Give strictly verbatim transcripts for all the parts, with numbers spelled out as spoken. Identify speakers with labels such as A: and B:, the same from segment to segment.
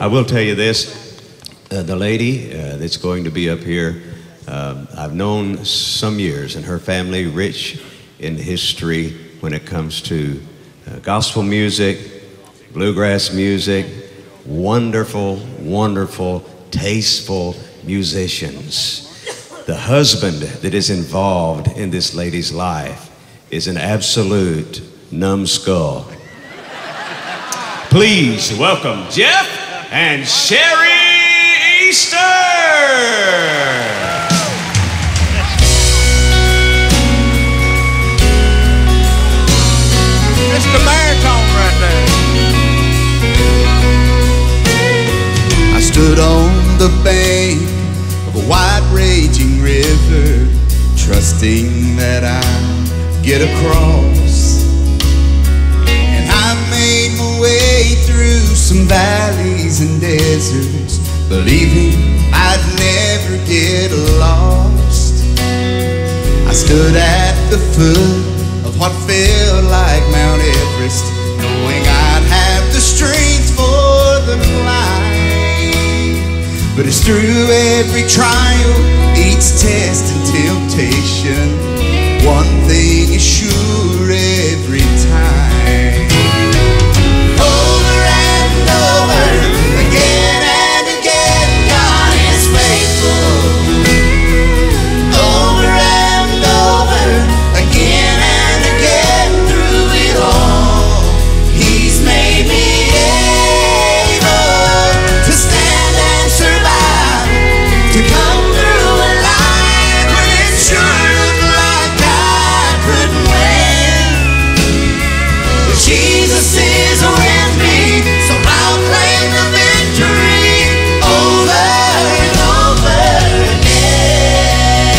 A: I will tell you this, uh, the lady uh, that's going to be up here, um, I've known some years, and her family rich in history when it comes to uh, gospel music, bluegrass music, wonderful, wonderful, tasteful musicians. The husband that is involved in this lady's life is an absolute numbskull. Please welcome Jeff and Sherri Easter.
B: It's the baritone right there. I stood on the bank of a wide raging river, trusting that I'd get across. And I made my way through some valleys and deserts, believing I'd never get lost. I stood at the foot of what felt like Mount Everest, knowing I'd have the strength for the climb. But it's through every trial, each test and temptation, one thing is sure every time. Over and over, again and again, God is faithful. Over and over, again and again, through it all, He's made me able to stand and survive, to come through a life when it sure looked like I couldn't win. But Jesus is with me, so I'll claim the victory over and over again.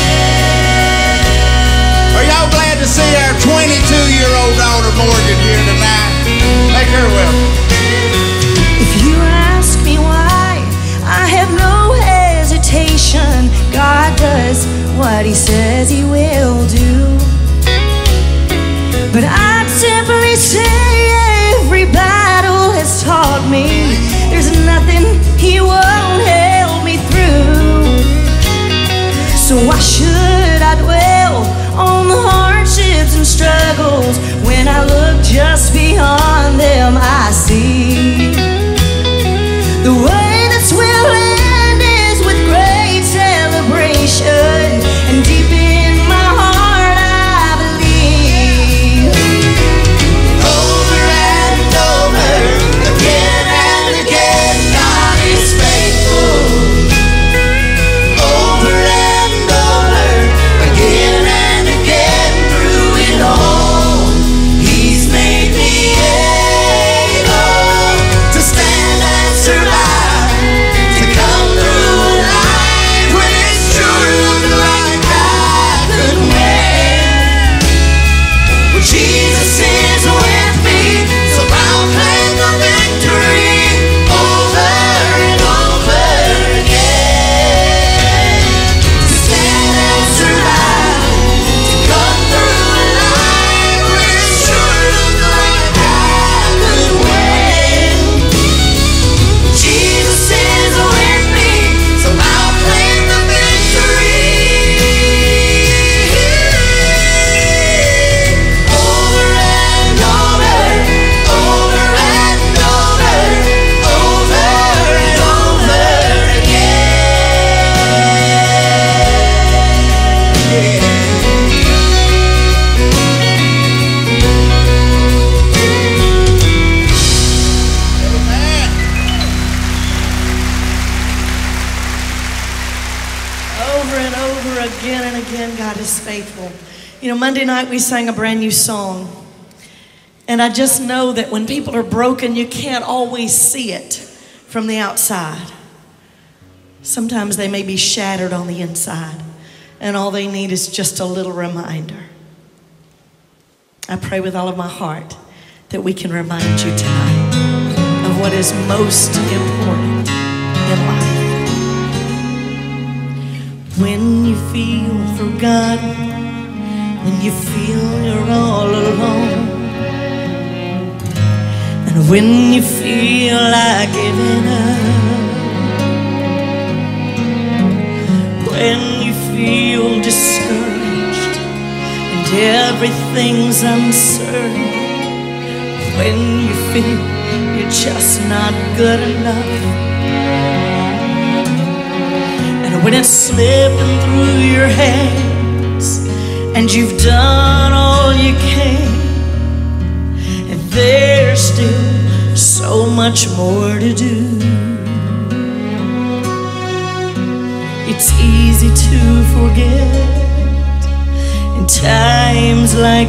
B: Are y'all glad to see our twenty-two-year-old daughter Morgan here tonight? Make her welcome.
C: If you ask me why, I have no hesitation. God does what He says He will do. But I'd simply say every battle has taught me there's nothing He won't help me through. So why should I dwell on the hardships and struggles when I look just beyond them? I see the way that's will end is with great celebration, and deep in my heart I believe.
B: Over and over, again and again, God is faithful. Over and over, again and again, through it all, He's made me able to stand and survive, to come through a life when it sure looked like I couldn't win. Well, Jesus is with me, so I'll claim the victory over and over again. To stand and survive, to come through a life when it sure looked like I could win. Jesus is with me, so I'll claim the victory over and over, over and over, over and over again.
C: Over and over again and again, God is faithful. You know, Monday night we sang a brand new song. And I just know that when people are broken, you can't always see it from the outside. Sometimes they may be shattered on the inside, and all they need is just a little reminder. I pray with all of my heart that we can remind you tonight of what is most important in life. When you feel forgotten, when you feel you're all alone, and when you feel like giving up, everything's uncertain, when you feel you're just not good enough, and when it's slipping through your hands and you've done all you can, and there's still so much more to do. It's easy to forget in times like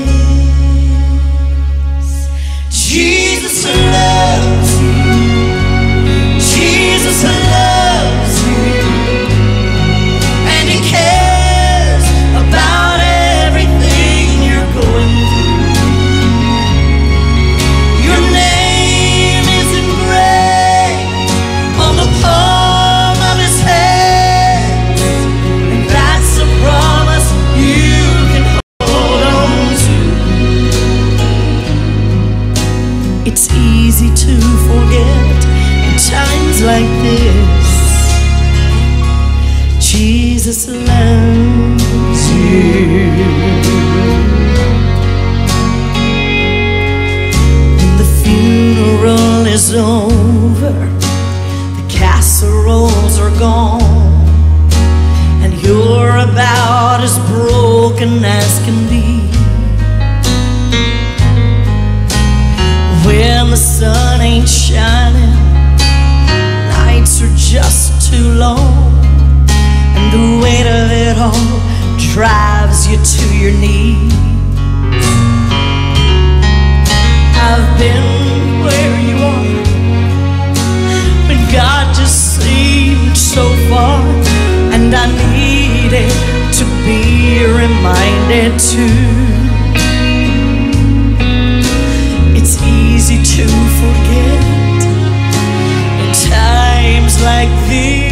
C: this. Jesus loves you. Jesus loves you. And He cares about everything you're going through. Your name is engraved on the palm of His hand, and that's a promise you can hold on to. It's easy to forget in times like this. Jesus loves you. When the funeral is over, the casseroles are gone, and you're about as broken as can be. When the sun ain't shining, nights are just too long, and the weight of it all drives you to your knees. I've been where you are, when God just seemed so far, and I needed to be reminded too. It's easy to forget in times like these.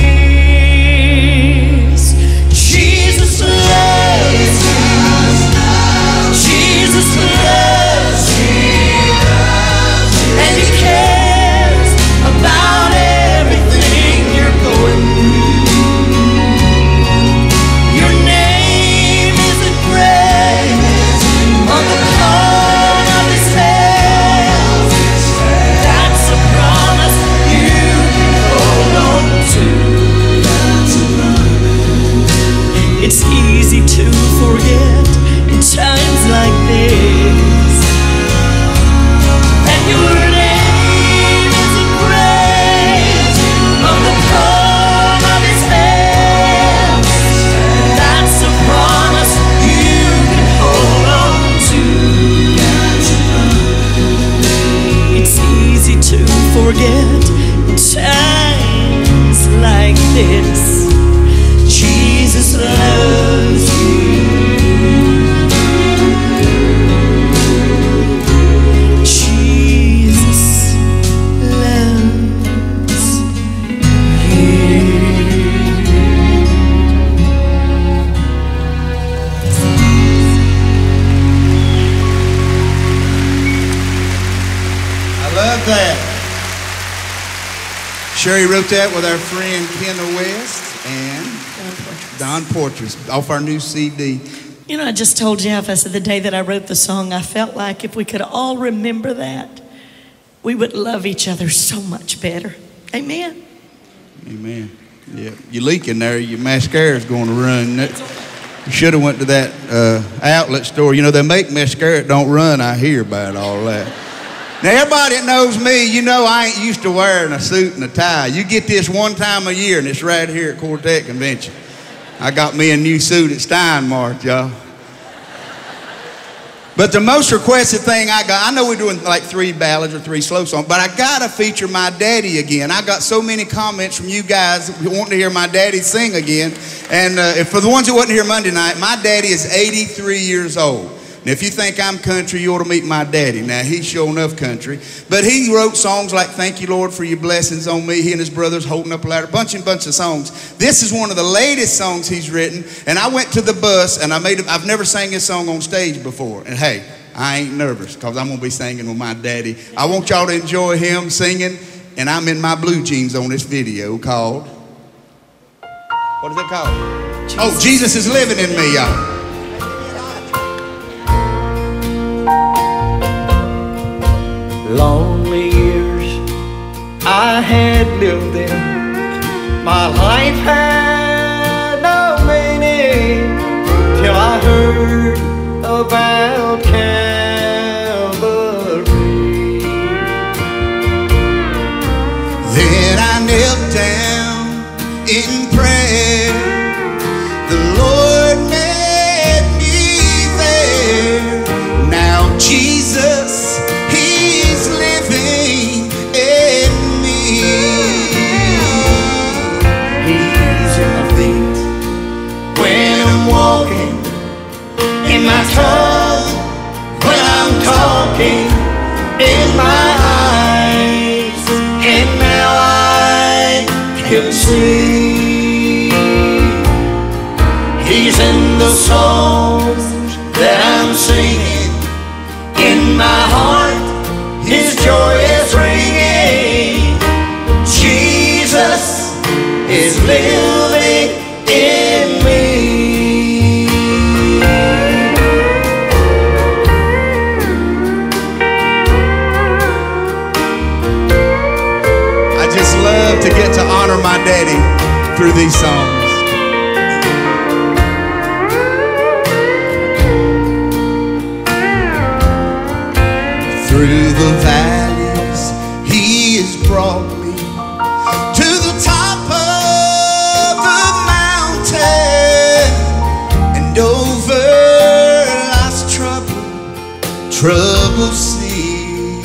C: Jesus loves you. Jesus loves you. And He cares about everything you're going through. Your name is engraved on the palm of His hand. That's a promise you can hold on to. It's easy to forget in times like this. And your name is engraved on the palm of His hand. That's a promise you can hold on to. It's easy to forget in times like this. Jesus loves you. Jesus loves you.
D: I love that. Sherri wrote that with our friend Kendall West and Don Portress off our new C D.
C: You know, I just told Jeff, I said the day that I wrote the song, I felt like if we could all remember that, we would love each other so much better. Amen.
D: Amen. Yeah, you leaking there, your mascara's going to run. You should have went to that uh, outlet store. You know, they make mascara that don't run. I hear about all that. Now, everybody that knows me, you know I ain't used to wearing a suit and a tie. You get this one time a year, and it's right here at Quartet Convention. I got me a new suit at Steinmart, y'all. But the most requested thing I got, I know we're doing like three ballads or three slow songs, but I gotta feature my daddy again. I got so many comments from you guys wanting to hear my daddy sing again. And uh, for the ones who wasn't here Monday night, my daddy is eighty-three years old. And if you think I'm country, you ought to meet my daddy. Now, he's sure enough country. But he wrote songs like Thank You, Lord, for Your Blessings on Me. He and his brothers holding up a ladder, a bunch and bunch of songs. This is one of the latest songs he's written. And I went to the bus, and I made it. I've never sang this song on stage before. And hey, I ain't nervous, because I'm going to be singing with my daddy. I want y'all to enjoy him singing. And I'm in my blue jeans on this video called, what is it called? Jesus. Oh, Jesus is Living in Me, y'all.
E: lonely years I had lived them. My life had no meaning till I heard about Calvary.
D: Then I knelt down in prayer. The Lord met me there. Now Jesus, He's living in me.
E: He's in my feet when I'm walking, in my tongue when I'm talking, in my eyes, and now I can see. He's in the songs that I'm singing, in my heart His joy is ringing. Jesus is living in me.
D: I just love to get to honor my daddy through these songs. Through the valleys, He has brought me to the top of the mountain and over life's trouble, trouble sea.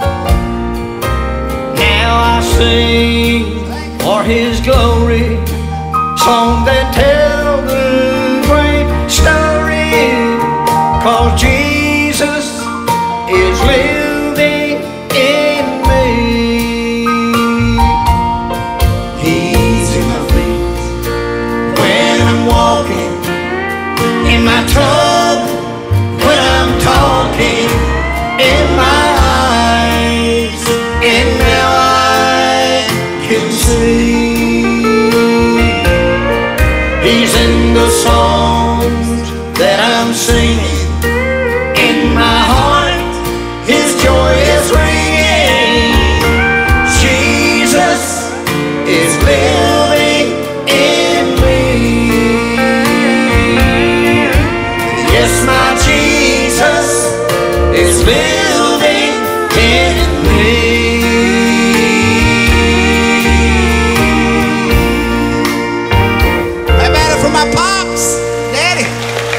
E: Now I sing for His glory, songs that tell the great story, 'cause Jesus is living in me. He's in my feet when I'm walking, in my tongue when I'm talking, in my eyes, and now I can see. He's in the songs that I'm singing, in my heart His joy is ringing. Jesus is living in me. Yes, my Jesus is living in me.
D: How about it for my pops, Daddy?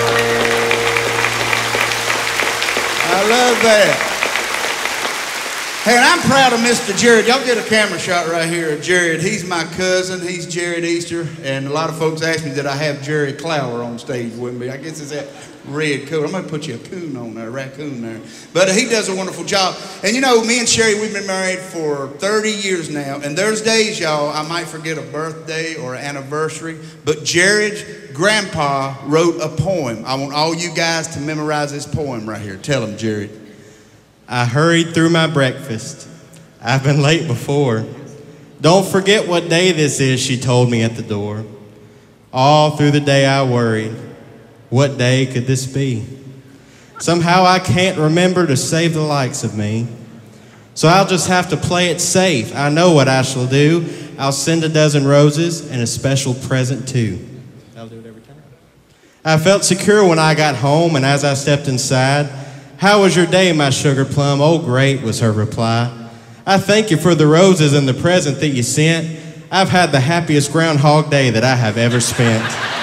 D: I love that. Hey, and I'm proud of Mister Jared. Y'all get a camera shot right here of Jared. He's my cousin. He's Jared Easter. And a lot of folks ask me, did I have Jared Clower on stage with me? I guess it's that red coat. I'm going to put you a coon on there, a raccoon there. But he does a wonderful job. And you know, me and Sherri, we've been married for thirty years now. And there's days, y'all, I might forget a birthday or an anniversary. But Jared's grandpa wrote a poem. I want all you guys to memorize this poem right here. Tell him, Jared.
F: I hurried through my breakfast. I've been late before. Don't forget what day this is, she told me at the door. All through the day I worried. What day could this be? Somehow I can't remember to save the likes of me. So I'll just have to play it safe. I know what I shall do. I'll send a dozen roses and a special present too. I'll do it every time. I felt secure when I got home, and as I stepped inside, "How was your day, my sugar plum?" "Oh, great," was her reply. "I thank you for the roses and the present that you sent. I've had the happiest Groundhog Day that I have ever spent."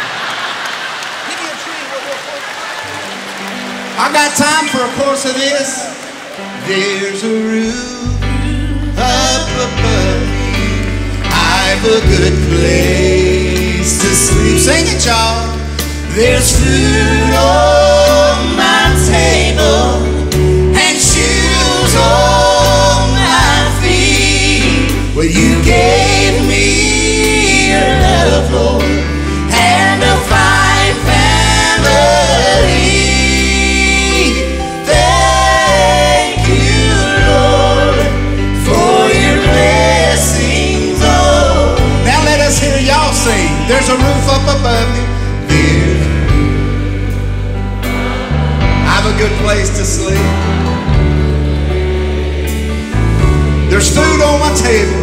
D: I got time for a chorus of this. There's a roof up above me. I've a good place to sleep. Sing it, y'all. There's food on my table and shoes on my feet. Well, you gave me your love, Lord, and a fine family. Thank you, Lord, for your blessings. Oh, now let us hear y'all sing. There's a roof up above me. There's a good place to sleep. table,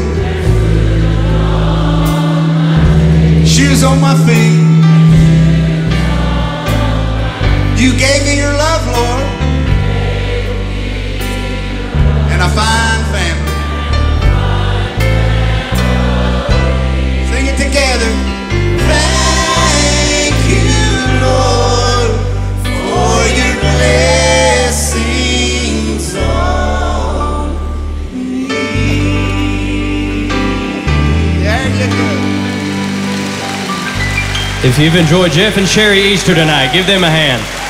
D: shoes on my feet. You gave me your love, Lord, and a fine family. Sing it together. Thank you, Lord, for your blessings on me. There you go.
G: If you've enjoyed Jeff and Sherri Easter tonight, give them a hand.